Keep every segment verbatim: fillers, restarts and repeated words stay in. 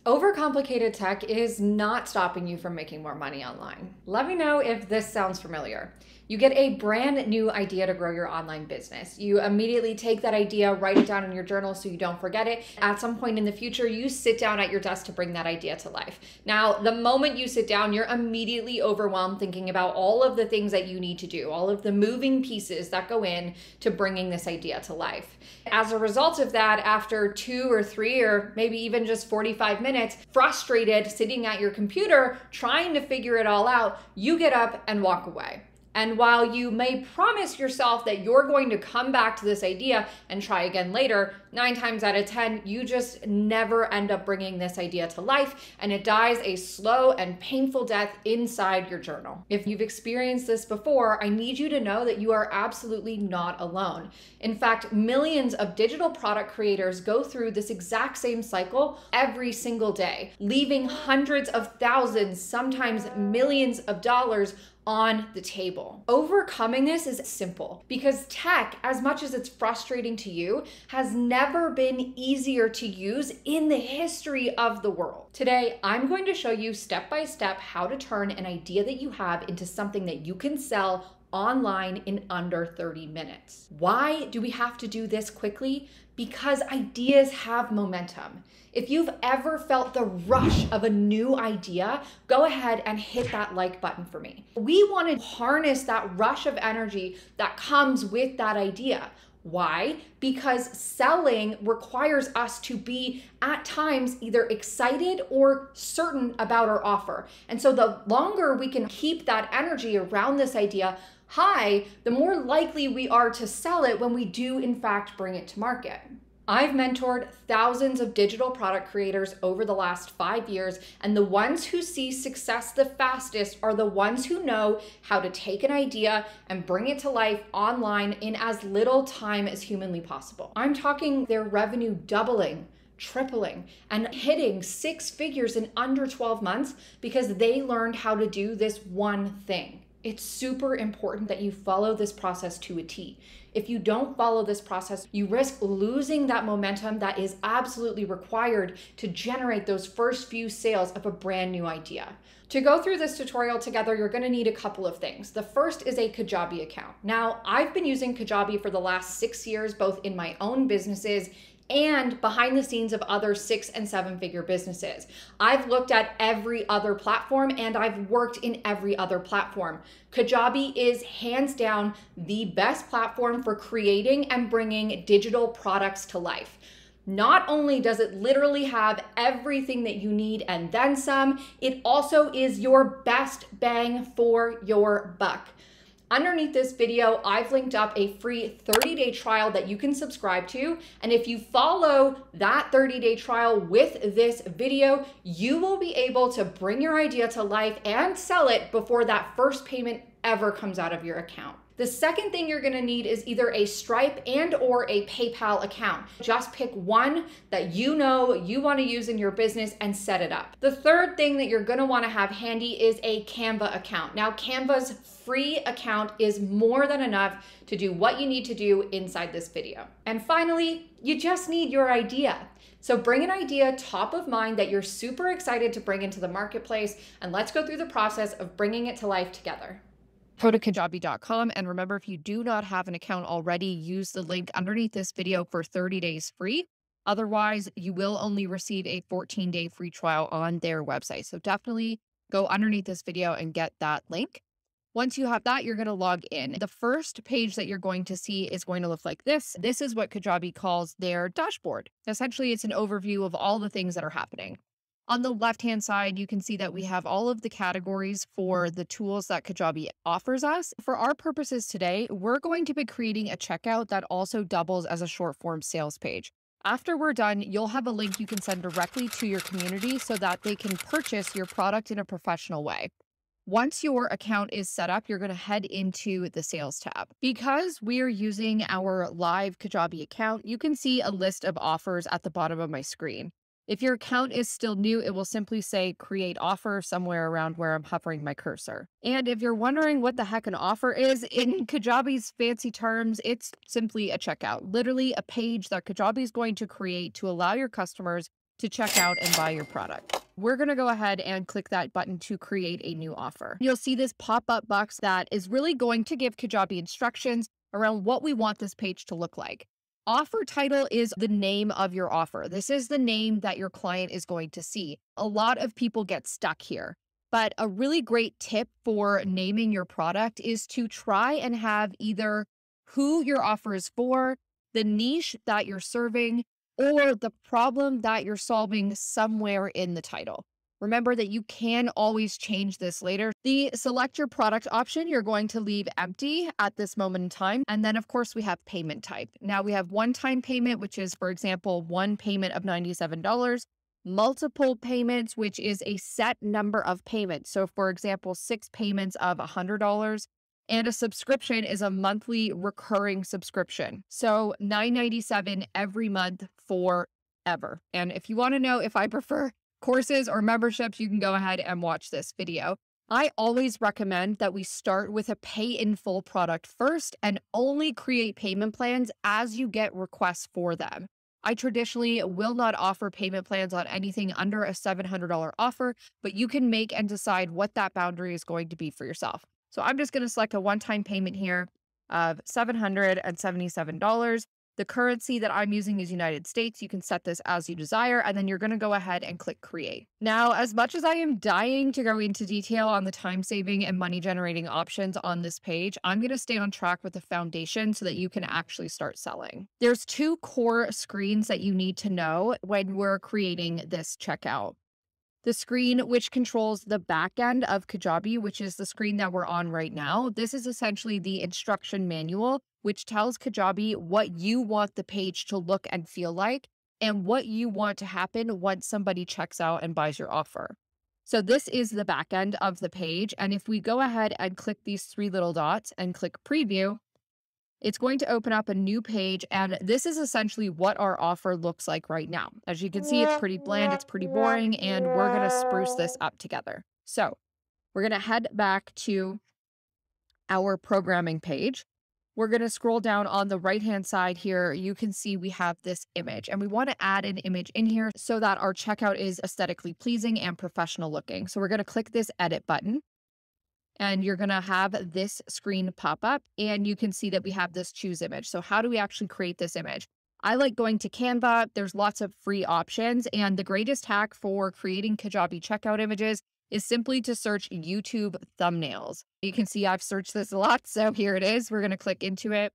Overcomplicated tech is not stopping you from making more money online. Let me know if this sounds familiar. You get a brand new idea to grow your online business. You immediately take that idea, write it down in your journal so you don't forget it. At some point in the future, you sit down at your desk to bring that idea to life. Now, the moment you sit down, you're immediately overwhelmed thinking about all of the things that you need to do, all of the moving pieces that go in to bringing this idea to life. As a result of that, after two or three or maybe even just forty-five minutes, frustrated, sitting at your computer, trying to figure it all out, you get up and walk away. And while you may promise yourself that you're going to come back to this idea and try again later, nine times out of ten, you just never end up bringing this idea to life, and it dies a slow and painful death inside your journal. If you've experienced this before, I need you to know that you are absolutely not alone. In fact, millions of digital product creators go through this exact same cycle every single day, leaving hundreds of thousands, sometimes millions of dollars on the table. Overcoming this is simple because tech, as much as it's frustrating to you, has never been easier to use in the history of the world. Today, I'm going to show you step by step how to turn an idea that you have into something that you can sell online in under thirty minutes. Why do we have to do this quickly? Because ideas have momentum. If you've ever felt the rush of a new idea, go ahead and hit that like button for me. We want to harness that rush of energy that comes with that idea. Why? Because selling requires us to be at times either excited or certain about our offer. And so the longer we can keep that energy around this idea high, the more likely we are to sell it when we do in fact bring it to market. I've mentored thousands of digital product creators over the last five years, and the ones who see success the fastest are the ones who know how to take an idea and bring it to life online in as little time as humanly possible. I'm talking their revenue doubling, tripling, and hitting six figures in under twelve months because they learned how to do this one thing. It's super important that you follow this process to a T. If you don't follow this process, you risk losing that momentum that is absolutely required to generate those first few sales of a brand new idea. To go through this tutorial together, you're gonna need a couple of things. The first is a Kajabi account. Now, I've been using Kajabi for the last six years, both in my own businesses and behind the scenes of other six and seven figure businesses. I've looked at every other platform and I've worked in every other platform. Kajabi is hands down the best platform for creating and bringing digital products to life. Not only does it literally have everything that you need and then some, it also is your best bang for your buck. Underneath this video, I've linked up a free thirty day trial that you can subscribe to. And if you follow that thirty day trial with this video, you will be able to bring your idea to life and sell it before that first payment ever comes out of your account. The second thing you're gonna need is either a Stripe and or a PayPal account. Just pick one that you know you wanna use in your business and set it up. The third thing that you're gonna wanna have handy is a Canva account. Now, Canva's free account is more than enough to do what you need to do inside this video. And finally, you just need your idea. So bring an idea top of mind that you're super excited to bring into the marketplace, and let's go through the process of bringing it to life together. Go to kajabi dot com, and remember, if you do not have an account already, use the link underneath this video for thirty days free. Otherwise, you will only receive a fourteen day free trial on their website. So definitely go underneath this video and get that link. Once you have that, you're going to log in. The first page that you're going to see is going to look like this. This is what Kajabi calls their dashboard. Essentially, it's an overview of all the things that are happening. On the left-hand side, you can see that we have all of the categories for the tools that Kajabi offers us. For our purposes today, we're going to be creating a checkout that also doubles as a short-form sales page. After we're done, you'll have a link you can send directly to your community so that they can purchase your product in a professional way. Once your account is set up, you're going to head into the sales tab. Because we're using our live Kajabi account, you can see a list of offers at the bottom of my screen. If your account is still new, it will simply say create offer somewhere around where I'm hovering my cursor. And if you're wondering what the heck an offer is, in Kajabi's fancy terms, it's simply a checkout, literally a page that Kajabi is going to create to allow your customers to check out and buy your product. We're going to go ahead and click that button to create a new offer. You'll see this pop-up box that is really going to give Kajabi instructions around what we want this page to look like. Offer title is the name of your offer. This is the name that your client is going to see. A lot of people get stuck here, but a really great tip for naming your product is to try and have either who your offer is for, the niche that you're serving, or the problem that you're solving somewhere in the title. Remember that you can always change this later. The select your product option, you're going to leave empty at this moment in time. And then of course we have payment type. Now we have one-time payment, which is, for example, one payment of ninety-seven dollars, multiple payments, which is a set number of payments. So for example, six payments of one hundred dollars. And a subscription is a monthly recurring subscription. So nine ninety-seven every month forever. And if you want to know if I prefer courses or memberships, you can go ahead and watch this video. I always recommend that we start with a pay in full product first and only create payment plans as you get requests for them. I traditionally will not offer payment plans on anything under a seven hundred dollar offer, but you can make and decide what that boundary is going to be for yourself. So I'm just going to select a one-time payment here of seven hundred seventy-seven dollars. The currency that I'm using is United States. You can set this as you desire, and then you're going to go ahead and click create. Now, as much as I am dying to go into detail on the time-saving and money-generating options on this page, I'm going to stay on track with the foundation so that you can actually start selling. There's two core screens that you need to know when we're creating this checkout. The screen which controls the back end of Kajabi, which is the screen that we're on right now. This is essentially the instruction manual, which tells Kajabi what you want the page to look and feel like and what you want to happen once somebody checks out and buys your offer. So this is the back end of the page. And if we go ahead and click these three little dots and click preview, it's going to open up a new page, and this is essentially what our offer looks like right now. As you can see, it's pretty bland, it's pretty boring, and we're going to spruce this up together. So we're going to head back to our programming page. We're going to scroll down on the right-hand side here. You can see we have this image, and we want to add an image in here so that our checkout is aesthetically pleasing and professional looking. So we're going to click this edit button. And you're going to have this screen pop up, and you can see that we have this choose image. So how do we actually create this image? I like going to Canva. There's lots of free options, and the greatest hack for creating Kajabi checkout images is simply to search YouTube thumbnails. You can see I've searched this a lot, so here it is. We're going to click into it.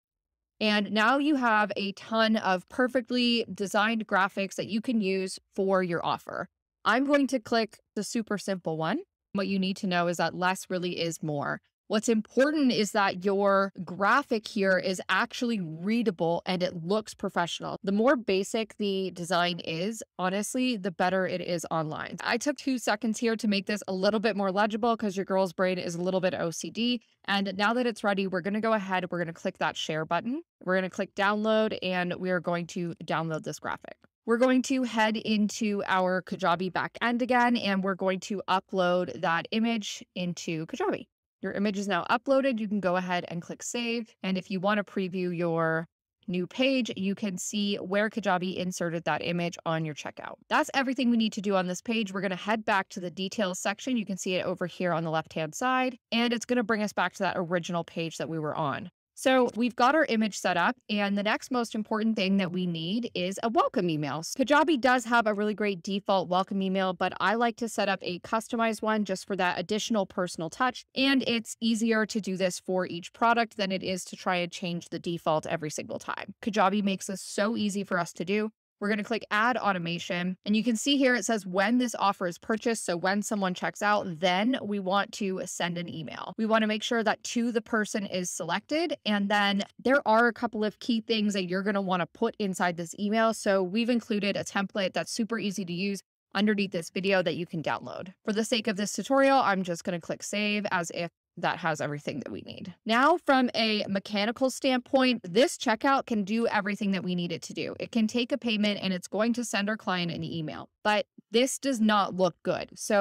And now you have a ton of perfectly designed graphics that you can use for your offer. I'm going to click the super simple one. What you need to know is that less really is more. What's important is that your graphic here is actually readable and it looks professional. The more basic the design is, honestly, the better it is online. I took two seconds here to make this a little bit more legible because your girl's brain is a little bit O C D. And now that it's ready, we're going to go ahead. We're going to click that share button. We're going to click download, and we are going to download this graphic. We're going to head into our Kajabi backend again, and we're going to upload that image into Kajabi. Your image is now uploaded. You can go ahead and click save. And if you want to preview your new page, you can see where Kajabi inserted that image on your checkout. That's everything we need to do on this page. We're going to head back to the details section. You can see it over here on the left-hand side, and it's going to bring us back to that original page that we were on. So we've got our image set up, and the next most important thing that we need is a welcome email. Kajabi does have a really great default welcome email, but I like to set up a customized one just for that additional personal touch. And it's easier to do this for each product than it is to try and change the default every single time. Kajabi makes this so easy for us to do. We're going to click add automation, and you can see here it says when this offer is purchased. So when someone checks out, then we want to send an email. We want to make sure that to the person is selected. And then there are a couple of key things that you're going to want to put inside this email. So we've included a template that's super easy to use underneath this video that you can download. For the sake of this tutorial, I'm just going to click save as if that has everything that we need. Now, from a mechanical standpoint, this checkout can do everything that we need it to do. It can take a payment and it's going to send our client an email, but this does not look good. So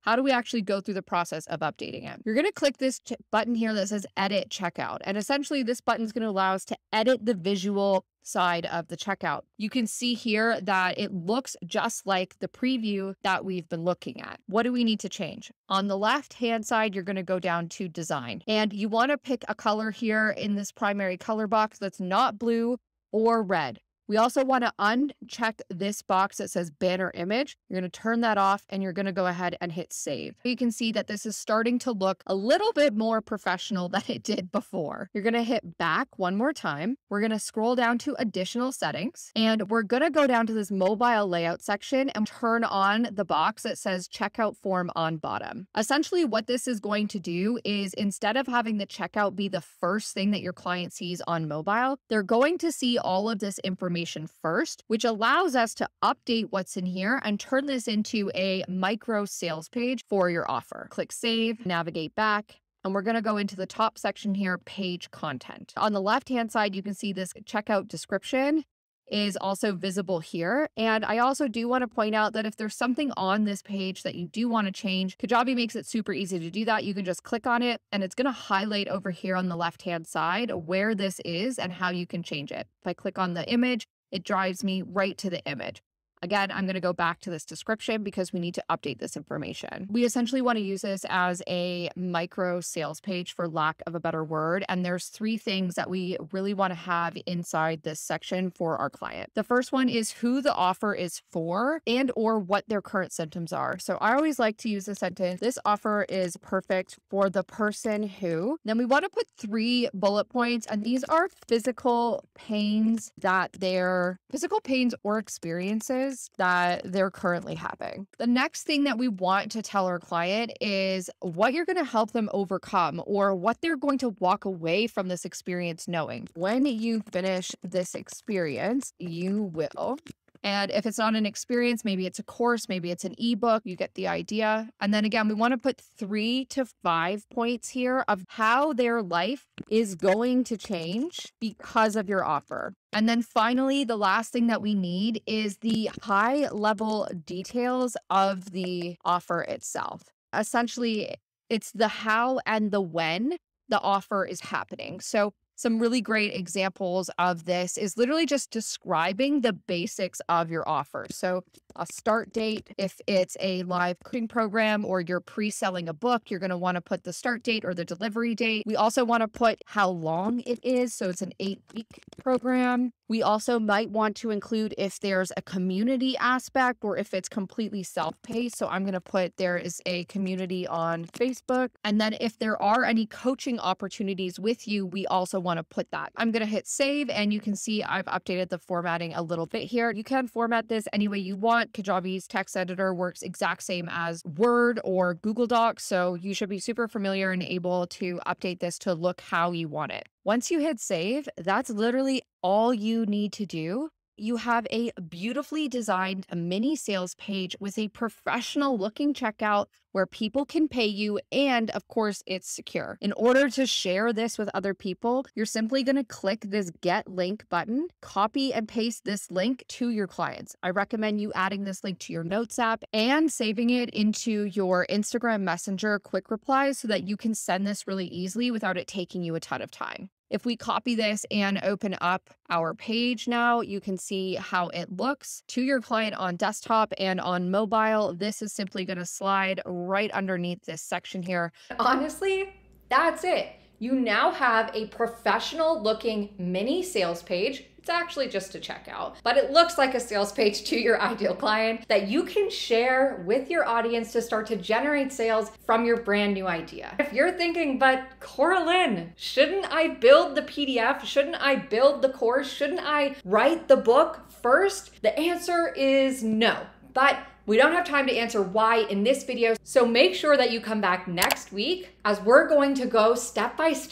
How do we actually go through the process of updating it? You're going to click this button here that says edit checkout. And essentially this button is going to allow us to edit the visual side of the checkout. You can see here that it looks just like the preview that we've been looking at. What do we need to change? On the left hand side, you're going to go down to design, and you want to pick a color here in this primary color box that's not blue or red. We also want to uncheck this box that says banner image. You're going to turn that off and you're going to go ahead and hit save. You can see that this is starting to look a little bit more professional than it did before. You're going to hit back one more time. We're going to scroll down to additional settings, and we're going to go down to this mobile layout section and turn on the box that says checkout form on bottom. Essentially what this is going to do is, instead of having the checkout be the first thing that your client sees on mobile, they're going to see all of this information first, which allows us to update what's in here and turn this into a micro sales page for your offer. Click save, navigate back, and we're going to go into the top section here, page content. On the left-hand side, you can see this checkout description is also visible here. And I also do want to point out that if there's something on this page that you do want to change, Kajabi makes it super easy to do that. You can just click on it and it's going to highlight over here on the left-hand side where this is and how you can change it. If I click on the image, it drives me right to the image. Again, I'm going to go back to this description because we need to update this information. We essentially want to use this as a micro sales page, for lack of a better word. And there's three things that we really want to have inside this section for our client. The first one is who the offer is for and or what their current symptoms are. So I always like to use the sentence, this offer is perfect for the person who. Then we want to put three bullet points, and these are physical pains that they're physical pains or experiences that they're currently having. The next thing that we want to tell our client is what you're going to help them overcome, or what they're going to walk away from this experience knowing. When you finish this experience, you will. And if it's not an experience, maybe it's a course, maybe it's an ebook, you get the idea. And then again, we want to put three to five points here of how their life is going to change because of your offer. And then finally, the last thing that we need is the high level details of the offer itself. Essentially, it's the how and the when the offer is happening. So some really great examples of this is literally just describing the basics of your offer. So a start date, if it's a live coaching program or you're pre-selling a book, you're going to want to put the start date or the delivery date. We also want to put how long it is. So it's an eight week program. We also might want to include if there's a community aspect or if it's completely self-paced. So I'm going to put there is a community on Facebook. And then if there are any coaching opportunities with you, we also want to put that. I'm going to hit save, and you can see I've updated the formatting a little bit here. You can format this any way you want. Kajabi's text editor works exact same as Word or Google Docs. So you should be super familiar and able to update this to look how you want it. Once you hit save, that's literally all you need to do. You have a beautifully designed mini sales page with a professional looking checkout where people can pay you, and of course it's secure. In order to share this with other people, you're simply going to click this get link button, copy and paste this link to your clients. I recommend you adding this link to your notes app and saving it into your Instagram Messenger quick replies so that you can send this really easily without it taking you a ton of time. If we copy this and open up our page now, you can see how it looks to your client on desktop and on mobile. This is simply going to slide right underneath this section here. Honestly, that's it. You now have a professional looking mini sales page. It's actually just a checkout, but it looks like a sales page to your ideal client that you can share with your audience to start to generate sales from your brand new idea. If you're thinking, but Cora-Lynn, shouldn't I build the P D F? Shouldn't I build the course? Shouldn't I write the book first? The answer is no, but we don't have time to answer why in this video, so make sure that you come back next week as we're going to go step by step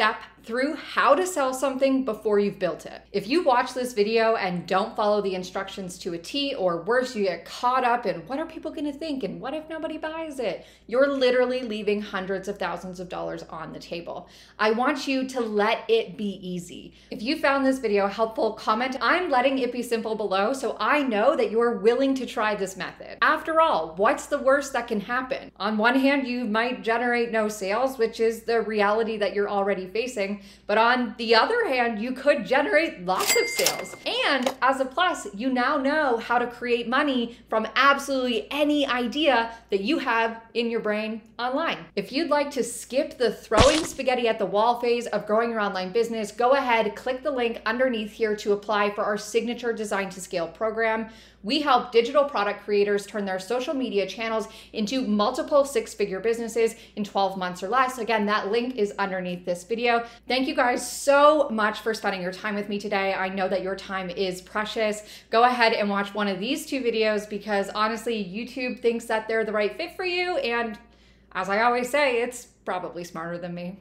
through how to sell something before you've built it. If you watch this video and don't follow the instructions to a T, or worse, you get caught up in what are people gonna think and what if nobody buys it, you're literally leaving hundreds of thousands of dollars on the table. I want you to let it be easy. If you found this video helpful, comment "I'm letting it be simple" below so I know that you're willing to try this method. After all, what's the worst that can happen? On one hand, you might generate no sales, which is the reality that you're already facing, but on the other hand, you could generate lots of sales. And as a plus, you now know how to create money from absolutely any idea that you have in your brain online. If you'd like to skip the throwing spaghetti at the wall phase of growing your online business, go ahead, click the link underneath here to apply for our signature Design to Scale program. We help digital product creators turn their social media channels into multiple six-figure businesses in twelve months or less. Again, that link is underneath this video. Thank you guys so much for spending your time with me today. I know that your time is precious. Go ahead and watch one of these two videos because honestly, YouTube thinks that they're the right fit for you. And as I always say, it's probably smarter than me.